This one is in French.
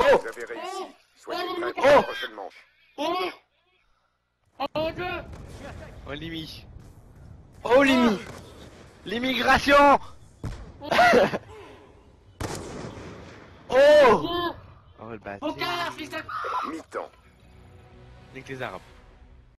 Vous avez réussi. Soyez prêts pour la prochaine manche. Oh Limi. Oh Limi. L'immigration. Oh. Oh le bâtard. Mi-temps. Nique les Arabes.